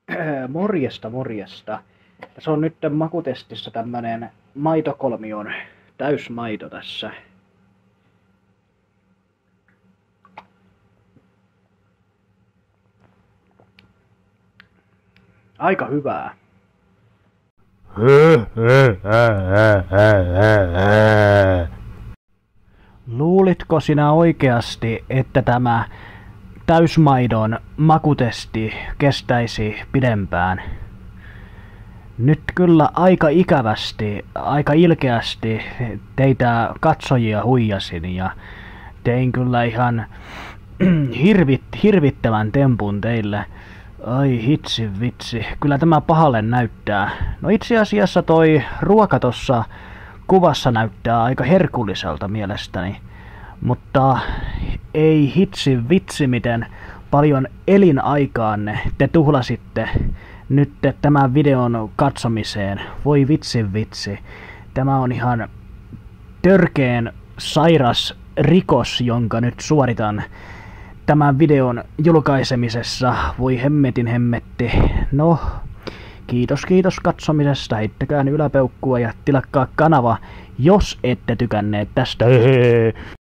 Morjesta, morjesta. Tässä on nyt makutestissä tämmönen maitokolmion täysmaito tässä. Aika hyvää. Luulitko sinä oikeasti, että tämä täysmaidon makutesti kestäisi pidempään? Nyt kyllä aika ikävästi, aika ilkeästi teitä katsojia huijasin ja tein kyllä ihan hirvittävän tempun teille. Ai hitsi vitsi, kyllä tämä pahalle näyttää. No itse asiassa toi ruoka tossa kuvassa näyttää aika herkulliselta mielestäni. Mutta ei hitsi vitsi miten paljon elinaikaanne te tuhlasitte nyt tämän videon katsomiseen. Voi vitsi vitsi. Tämä on ihan törkeen sairas rikos, jonka nyt suoritan tämän videon julkaisemisessa. Voi hemmetin hemmetti. No, kiitos katsomisesta. Heittäkää yläpeukkua ja tilakkaa kanava, jos ette tykänneet tästä.